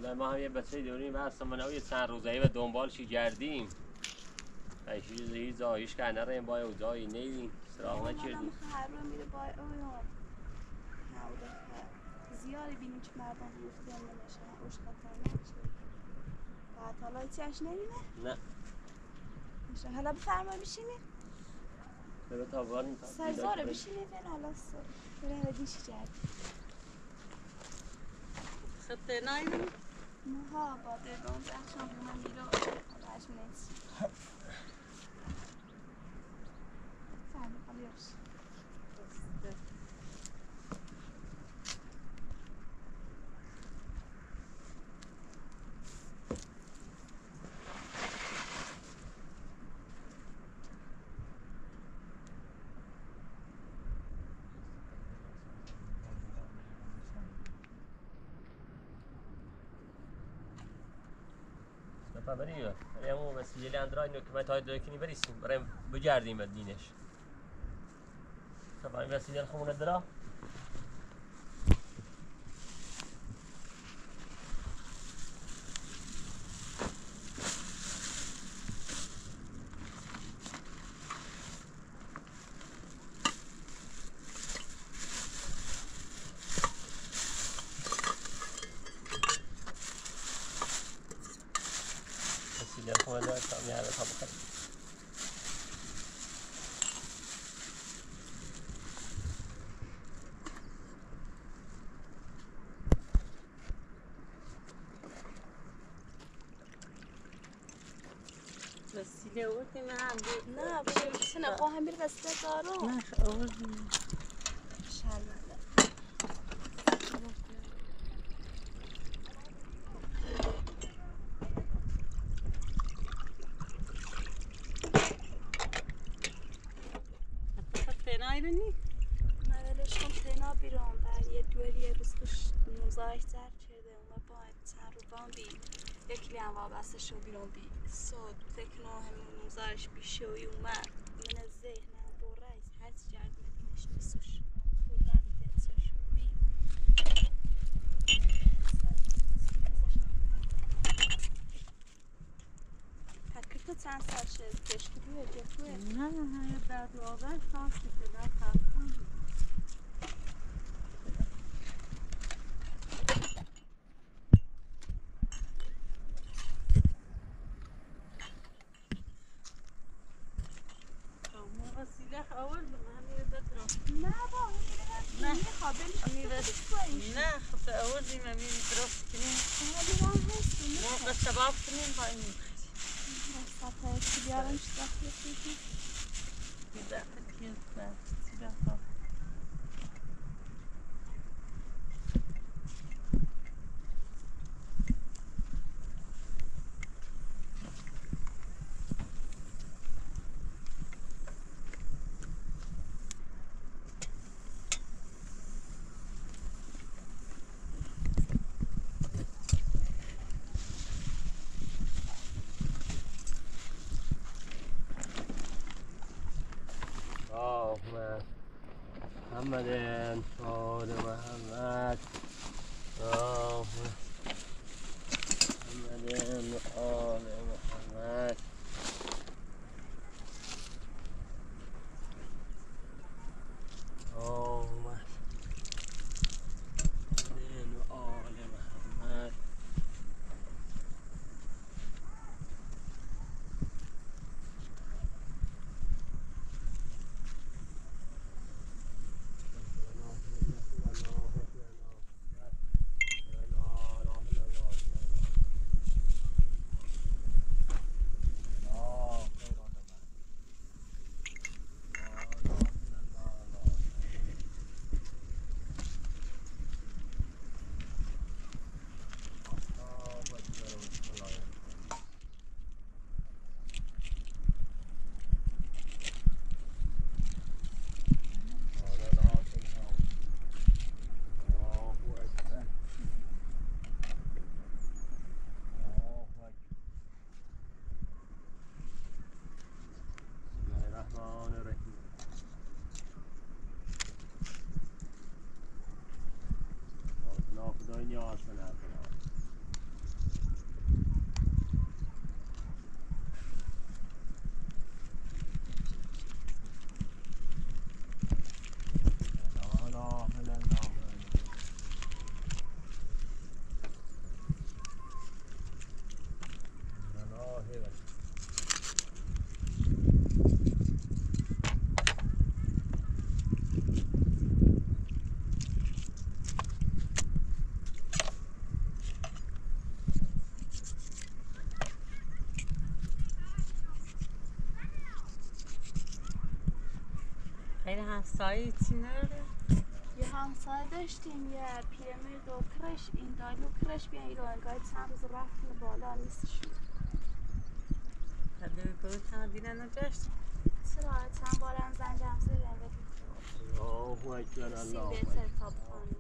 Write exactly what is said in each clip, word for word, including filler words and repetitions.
ما هم یه بچه دوریم هستم من یه چند روزایی و دنبالشی گردیم ایشی زیر زایش که نریم بای او زایی نیدیم سراغ نکردیم آدم خرم میره بای اویان نوده زیادی بینیم که مردم گفتیم نمیشن اوش قطعا نمیشه بعد حالا ایتیش نمیمه؟ نه میشه حالا بفرمای بشینیم؟ بره تا باریم تا سرزاره بشینیم بره حالا سر بره هلا دیشی جرد خطه نایدیم؟ نها با درگان بخشم بومن میرو حالا هشم نیست سرده خالی روش بریم بریم اون وسیله اندرای اینو که باید های دایکنی بریسیم بریم بگردیم به دینش طبعا این وسیله خمونه درا وسیله خمونه درا تا میاره تا بخریم وسیله آوردیم هم بود نه بشه نه خواهم بیر وسیله دارم نه آوردیم شلوله خطه نایدونی؟ نه ولش کن دینا بیرون بعد یه دوری یه روز کش نوزایش زر کرده اومد باید چند رو بان بی یکی هم وابسته شو بیرون بی صد فکر نو همون نوزایش بیشوی اومد من از ذهنم با رئیس هست جرد مدینش نیستوش خودم دنسوش بی تکر تو چند سال شد کشتی بیه جفوه نه نه در آور خواست که در خواستم وسیله آوردم همین بدرم نه با نه خابل نه خب آوردیم همین درست کنیم لیوان هست موقع شباب کنیم با این سطح سیگارم شدخل کنیم بیدخل کنیم بعد سیگار محمد آل محمد آه محمد آل محمد آه محمد آل محمد خیلی همسایه چی نداره؟ یه همسایه داشتیم یه پیرمرد و کرش این دایلو کرش بیان ایران انگاه چند روز رفتن بالا نیستشون خیلی بگوی چند دیدن نجاشت؟ چرا چند بارم زنجم زدن بدید الله اکبر سیم الله بهتر اکبر تا بخوانیم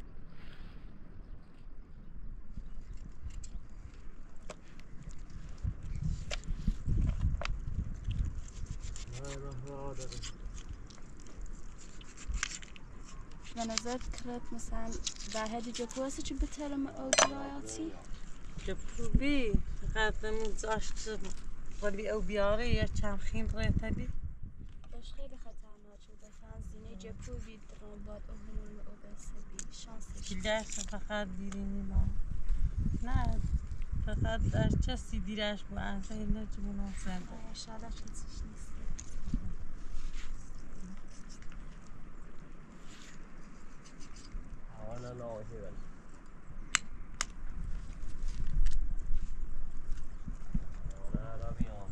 به نظر کرد مثلا در حدی جپو هستی چی بترم او درایاتی؟ جپو بی فقط نموزاشت قلبی او بیاره یا چند خیم روی تبی باش خیلی خطرناک شده فنزینه جپو بید درام باد او همون او بسه بید شانسش کلش فقط دیرینی ما نه فقط در چسی دیرش با انسان نجمون آسان آه شاید چیزش نیست حالا ناهی بله حالا بیام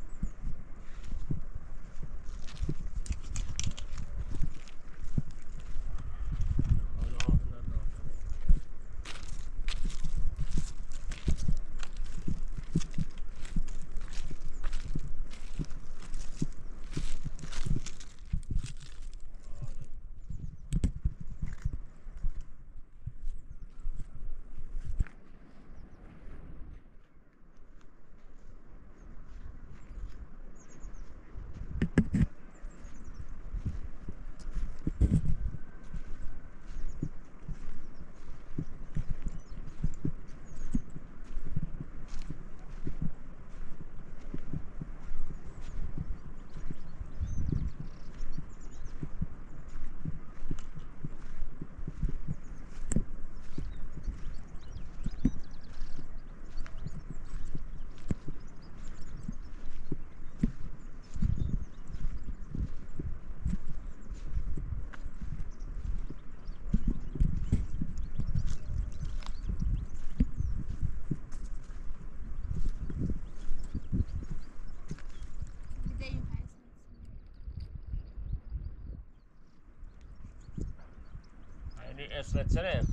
اسمت چنه؟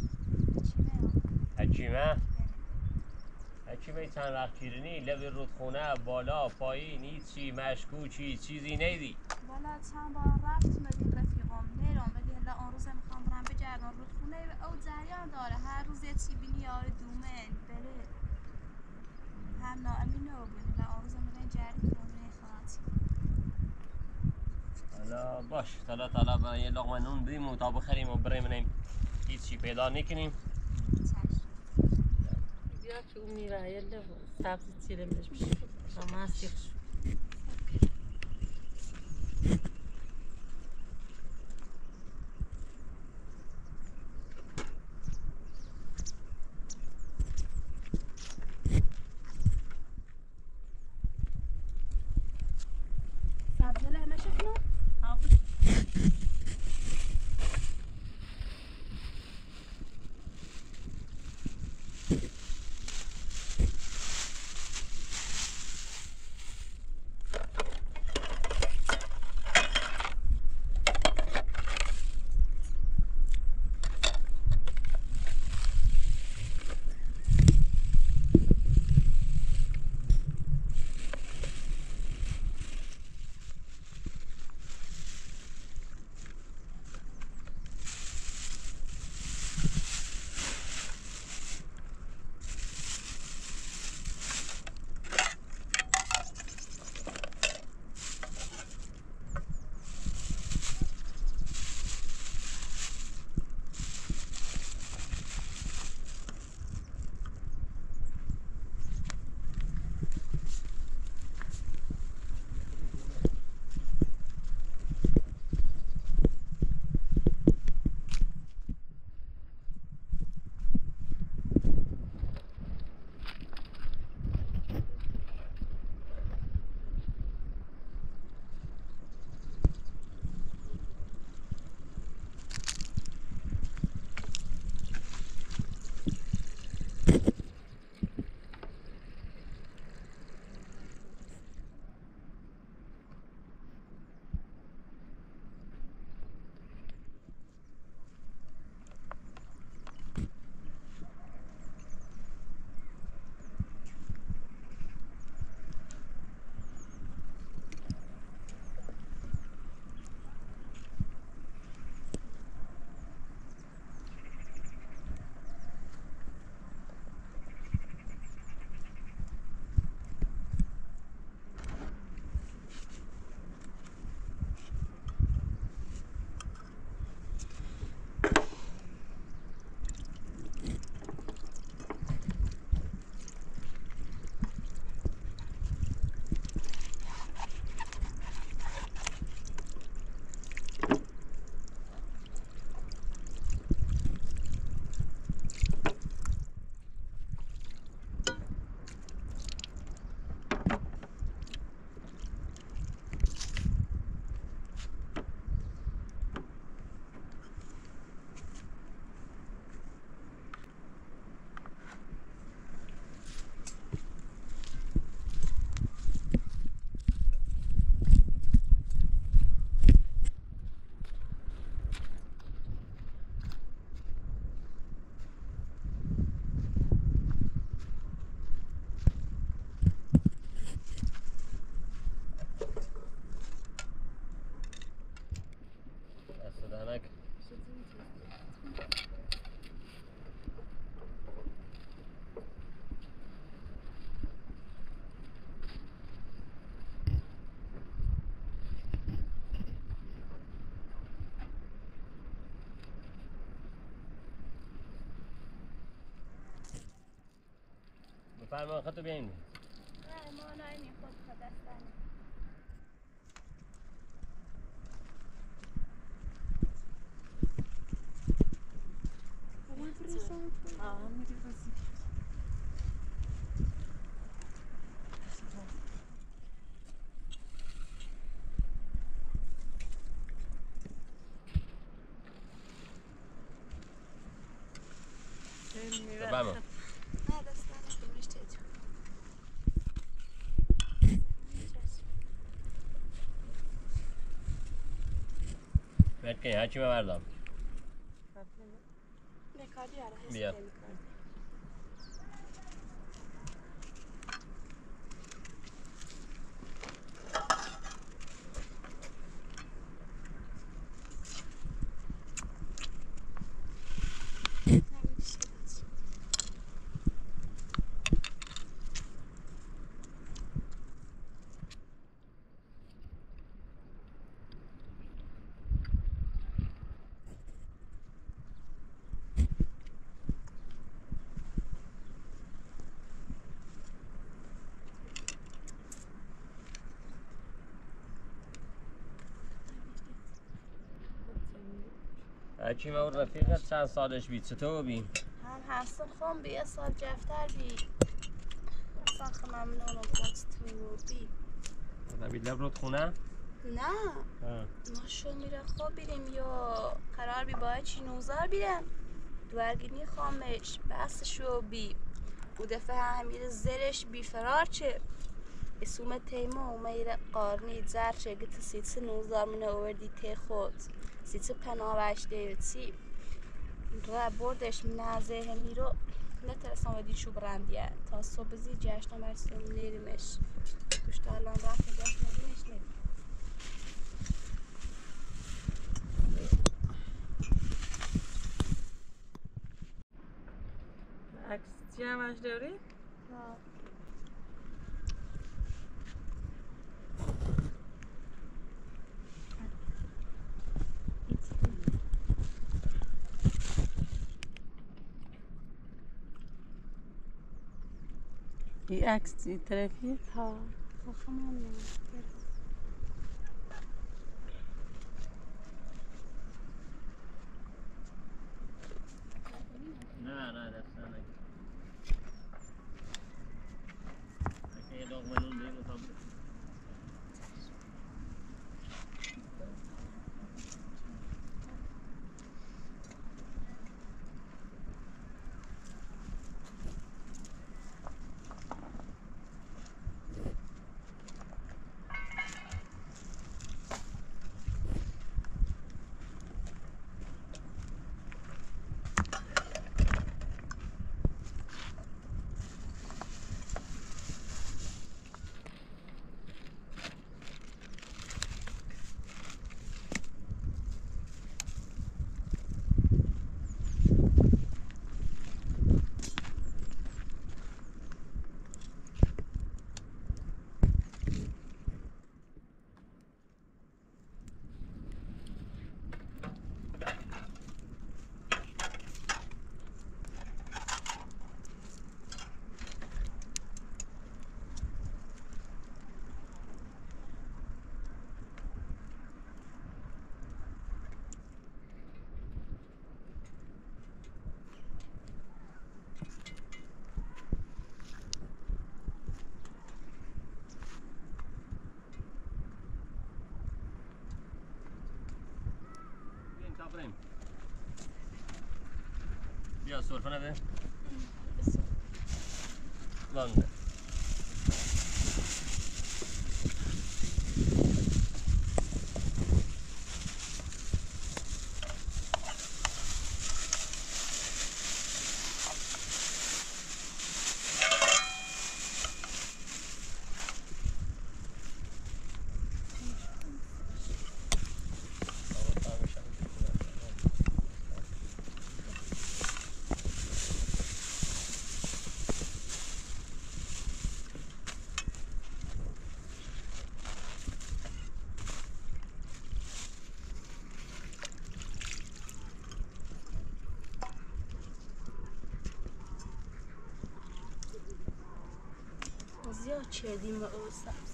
حکیمه حکیمه چند وقت پیرنی لب رودخونه بالا پایین هیچی مشکوکی چیزی نیدی والا چند بار رفتیم بدین رفیقام نیرم ولی هلا آن روز میخوام برم بگردم رودخونه او جریان داره هر روز یه چی بینی یار دومن بله هم ناامینه بود هلا آن روز میرن جری کنم خواهد حالا باش حالا حالا برای یه لقمه نون بدیم و تا بخریم و بریم هیچی پیدا نکنیم بیا که اون میره یه لب سبزی چیره میش بشه اما سیخ شد سبزی لحمه شکنم؟ فرمان خطو بیاین نه ما نایمیم خود خود دستانه آه میری بازی Vamos. نه دستانه کنیش تیتو Mert که هرچی بردم نکادی آره هست بیا. هرچی ما رفیقت چند سالش بید چطور بی؟ هم هستم خون بی سال جفتر بی اصلا خم ممنونم باز تو بی نبید لب خونه؟ نه ما شو میره خواب بیریم یا قرار بی باید چی نوزار بیرم دوارگینی خامش بس شو بی او دفعه هم میره زرش بی فرار چه اسوم تیمو میره قارنی زر چه گت سیتس نوزار منه اووردی تی خود سیتس پناوش دیوتی را بردش منازه همی رو نترسم ودی شو برندیه تا صبح زی جشن مرسوم نیریمش دوشت الان رفت جشن نبینش نیم عکس چی همش داری؟ ها این عکس این طرفیه؟ ها خواهم هم نه نه دستان نکن اگه یه داغ منون بیم مطابق بریم بیا سرفه نده بانده çedim o sabs.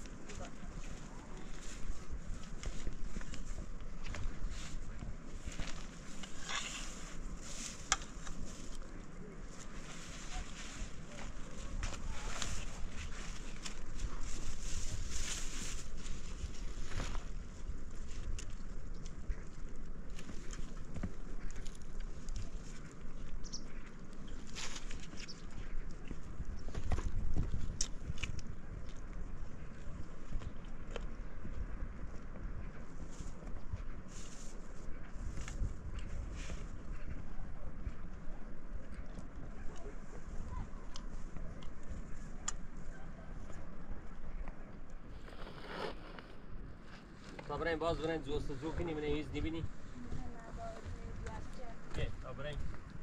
تا بریم باز بریم جستجو کنیم من هیچ نبینی که تا بریم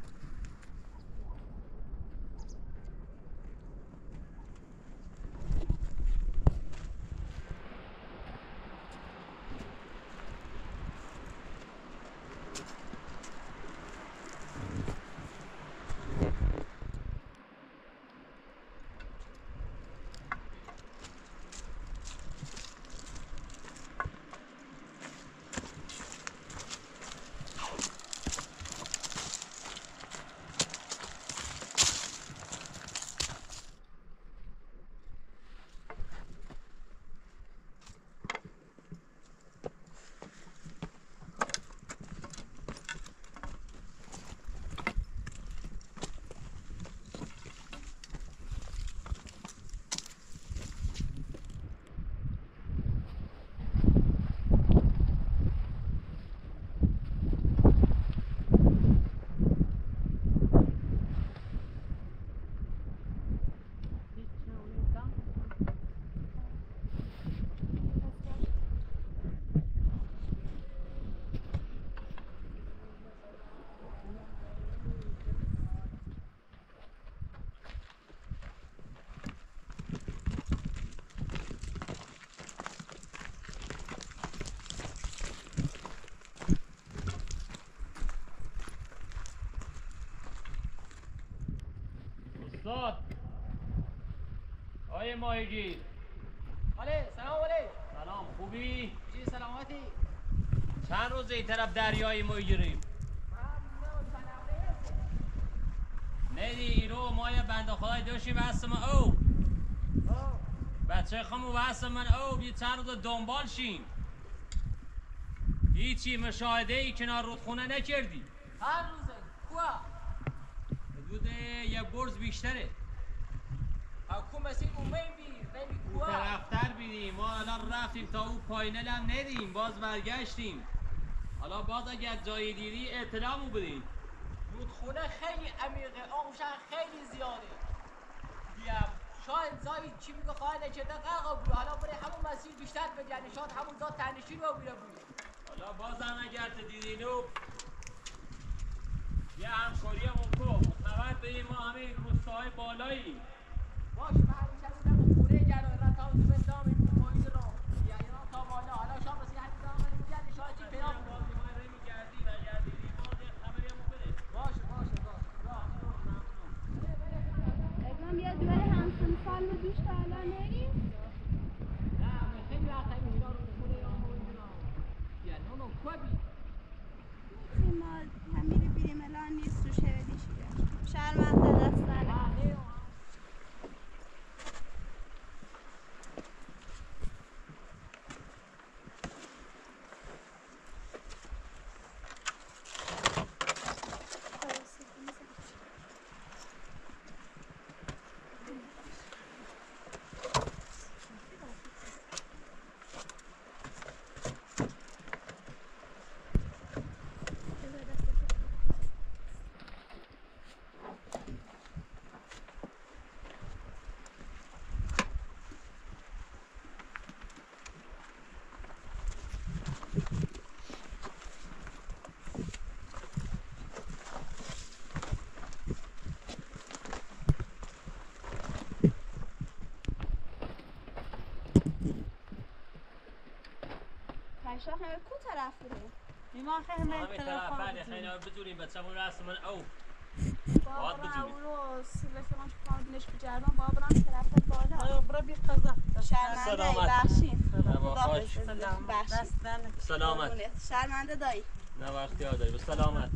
استاد آیه ماهیگیر آله سلام علیک. سلام خوبی؟ چی سلامتی؟ چند روز این طرف دریایی ماهیگیریم؟ نه دی ایرو ما یه بنده خدای داشتی بحث من او بچه خمو بحث من او یه چند روز دنبال شیم هیچی مشاهده ای کنار رودخونه نکردی هر روزه کوا حدود یه برز بیشتره حکوم مسیح اون بی بی اون کوا طرفتر بیدیم ما الان رفتیم تا اون پایینل هم ندیم باز برگشتیم حالا باز اگر جایی دیدی اطلاعمو بدین رودخونه خیلی عمیقه آبش خیلی زیاده بیا شاید زایی چی میگه خواهد نکرده غرق بود حالا برای همون مسیر بیشتر بده یعنی شاید همون ذات تنشین رو بیره بود حالا بازم اگر تو دیدینو یه همکاری مکو خبر بدیم ما همه روستاهای بالایی باشه من همیشه بودم خونه گرد را تا تو بستام این پایین را یعنی تا بالا حالا شام رسی همین زمان میگردی شاید چی پیدا بود باز ما رو میگردی و گردیدی باز یه خبری همون بده باشه باشه باشه ابنم یه دوره همسن سال رو دوش تا الان نریم نه خیلی وقت همی اینا رو خونه یا مویدنا یا نو نو کوبی ما همین بیریم الان نیست تو شهدیشی شرمنده دستنه نه شاه همه کو طرف بودیم اینا خیلی همه اختلاف طرف ها بله خیلی بدونیم بچه همون رسم من او بابا بجوری. رو سلفران تو کاندینش بجردم بابا برم طرف بالا آیا برا بی قضا شرمنده ای سلامت. بخشین نه با خدا خواهش. سلام بخشین دست دنه سلامت. قربونت. شرمنده دایی نه با اختیار داری به سلامت.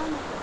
میکنه